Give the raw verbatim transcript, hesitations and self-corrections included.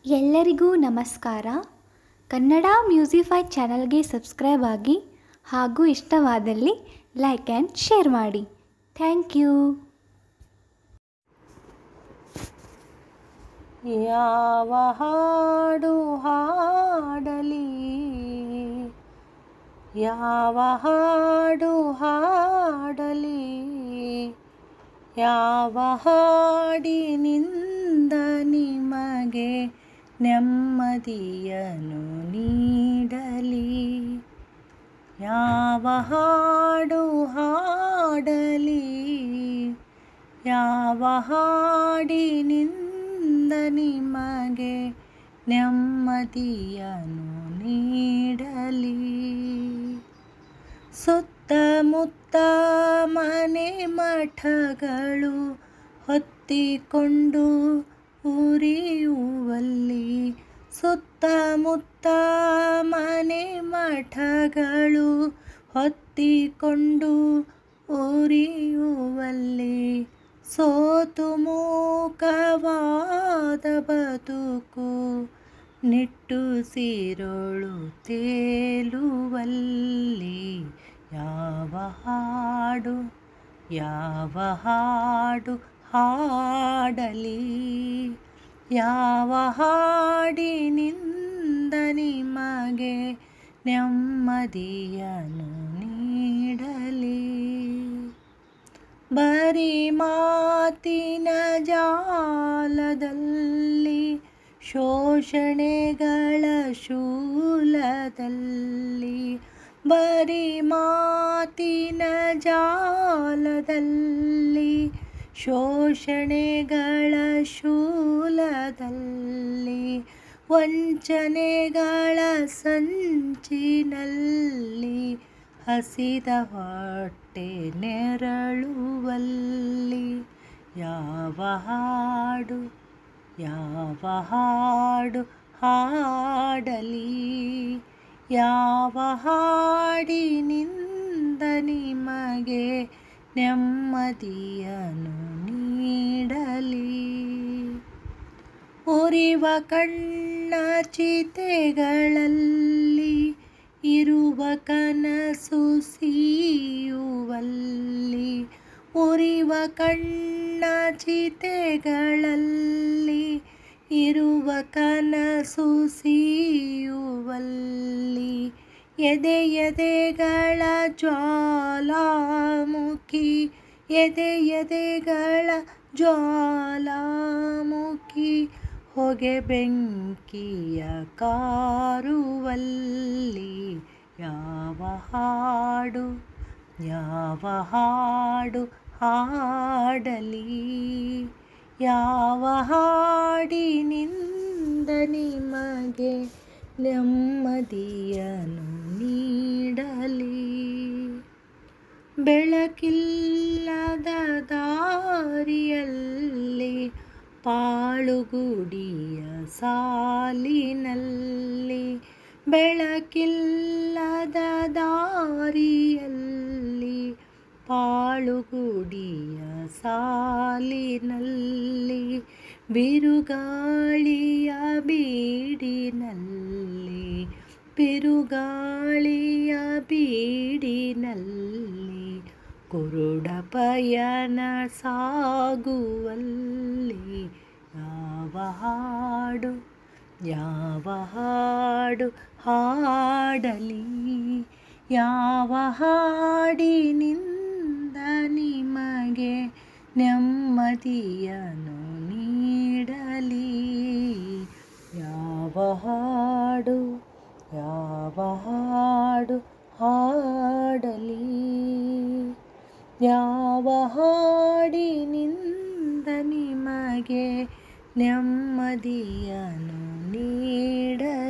ಎಲ್ಲರಿಗೂ ನಮಸ್ಕಾರ. ಕನ್ನಡ ಮ್ಯೂಸಿಫೈ ಚಾನಲ್ಗೆ ಸಬ್ಸ್ಕ್ರೈಬ್ ಆಗಿ ಹಾಗೂ ಇಷ್ಟವಾದಲ್ಲಿ ಲೈಕ್ ಆ್ಯಂಡ್ ಶೇರ್ ಮಾಡಿ. Thank you. ಯಾವ ಹಾಡು ಹಾಡಲಿ, ಯಾವ ಹಾಡು ಹಾಡಲಿ, ಯಾವ ಹಾಡಿನಿಂದ ನಿಮಗೆ ನೆಮ್ಮದಿಯನ್ನು ನೀಡಲಿ, ಯಾವ ಹಾಡು ಹಾಡಲಿ, ಯಾವ ಹಾಡಿನಿಂದ ನಿಮಗೆ ನೆಮ್ಮದಿಯನ್ನು ನೀಡಲಿ. ಸುತ್ತಮುತ್ತ ಮನೆ ಮಠಗಳು ಹೊತ್ತಿಕೊಂಡು ಉರಿಯುವಲ್ಲಿ, ಸುತ್ತಮುತ್ತ ಮನೆ ಮಠಗಳು ಹೊತ್ತಿಕೊಂಡು ಉರಿಯುವಲ್ಲಿ, ಸೋತು ಮೂಕವಾದ ಬದುಕು ನಿಟ್ಟುಸಿರೊಳು ತೇಲುವಲ್ಲಿ, ಯಾವ ಹಾಡು ಯಾವ ಹಾಡು ಹಾಡಲಿ, ಯಾವ ಹಾಡಿನಿಂದ ನಿಮಗೆ ನೆಮ್ಮದಿಯನ್ನು ನೀಡಲಿ. ಬರೀ ಮಾತಿನ ಜಾಲದಲ್ಲಿ, ಶೋಷಣೆಗಳ ಶೂಲದಲ್ಲಿ, ಬರೀ ಮಾತಿನ ಜಾಲದಲ್ಲಿ, ಶೋಷಣೆಗಳ ಶೂಲದಲ್ಲಿ, ವಂಚನೆಗಳ ಸಂಚಿನಲ್ಲಿ, ಹಸಿದ ಹೊಟ್ಟೆ ನೆರಳುವಲ್ಲಿ, ಯಾವ ಹಾಡು ಯಾವ ಹಾಡು ಹಾಡಲಿ, ಯಾವ ಹಾಡಿನಿಂದ ನಿಮಗೆ ನೆಮ್ಮದಿಯನ್ನು ನೀಡಲಿ. ಉರಿವ ಕಣ್ಣ ಚಿತೆಗಳಲ್ಲಿ ಇರುವ ಕನಸು ಸೀಯುವಲ್ಲಿ, ಉರಿವ ಕಣ್ಣ ಚಿತೆಗಳಲ್ಲಿ ಇರುವ ಕನಸು ಸೀಯುವಲ್ಲಿ, ಎದೆ ಎದೆಗಳ ಜ್ವಾಲಾಮುಖಿ, ಎದೆ ಎದೆಗಳ ಜ್ವಾಲಾಮುಖಿ, ಹೊಗೆ ಬೆಂಕಿಯ ಕಾರುವಲ್ಲಿ, ಯಾವ ಹಾಡು ಯಾವ ಹಾಡು ಹಾಡಲಿ, ಯಾವ ಹಾಡಿನಿಂದ ನಿಮಗೆ ನೆಮ್ಮದಿಯನ್ನು ನೀಡಲಿ. ಬೆಳಕಿಲ್ಲದ ದಾರಿಯಲ್ಲಿ, ಪಾಳುಗುಡಿಯ ಸಾಲಿನಲ್ಲಿ, ಬೆಳಕಿಲ್ಲದ ದಾರಿಯಲ್ಲಿ, ಪಾಳುಗುಡಿಯ ಸಾಲಿನಲ್ಲಿ, ಬಿರುಗಾಳಿಯ ಬೀಡಿನಲ್ಲಿ, ಬಿರುಗಾಳಿಯ ಬೀಡಿನಲ್ಲಿ, ಕುರುಡ ಪಯಣ ಸಾಗುವಲ್ಲಿ, ಯಾವ ಹಾಡು ಯಾವ ಹಾಡು ಹಾಡಲಿ, ಯಾವ ಹಾಡಿನಿಂದ ನಿಮಗೆ ನೆಮ್ಮದಿಯನ್ನು ನೀಡಲಿ, ಯಾವ ಹಾಡು ಯಾವ ಹಾಡು ಹಾಡಲಿ, ಯಾವ ಹಾಡಿನಿಂದ ನಿಮಗೆ ನೆಮ್ಮದಿಯನ್ನು ನೀಡಲಿ.